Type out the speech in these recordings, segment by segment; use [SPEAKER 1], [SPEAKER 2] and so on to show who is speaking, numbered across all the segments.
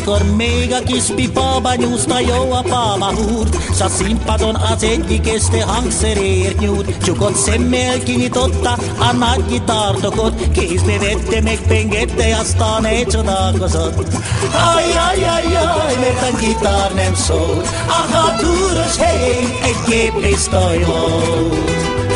[SPEAKER 1] amikor még a kis pipába nyúzta jó a pálmahúrt, s a színpadon az egyik este hangszeréért nyújt. Csukott szemmel kinyitotta a nagy gitártokot, kézbe vette meg pengette, aztán elcsodálkozott. Ajjajajjaj, mert a gitár nem szólt, a hátúros helyén egy géppisztoly volt.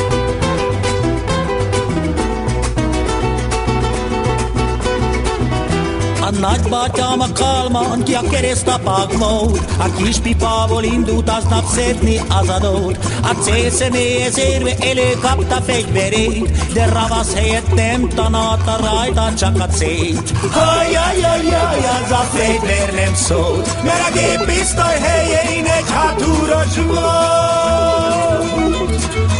[SPEAKER 1] A nagybátyám a Kálmán, ki a keresztapák volt, a kis pipából indult aznap szedni az adót. A célszemélyhez érve előkapta fegyverét, de ravasz helyett nem tanálta rajta csak a célt. Ajjajajjaj, az a fegyver nem szólt, mert a géppisztoly helyén egy hátúros volt.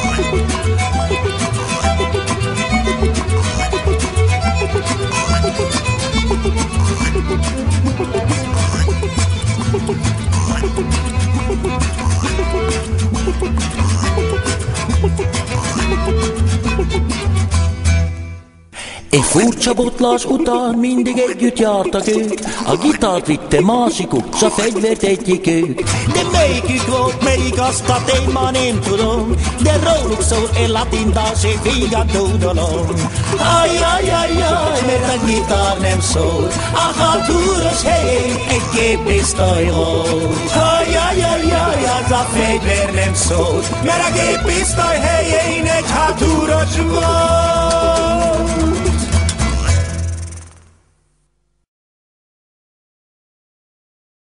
[SPEAKER 1] Egy furcsa botlás után mindig együtt jártak ők, a gitárt vitte másikuk, s a fegyvert egyikük. De melyikük volt, melyik azt a én ma nem tudom, de róluk szól egy latin dals, egy vígan dúdolom. Ajjajajjaj, mert a gitár nem szól, a hátúros helyén egy géppisztoly volt. Ajjajajjaj, az a fegyver nem szól, mert a géppisztoly helyén egy hátúros volt.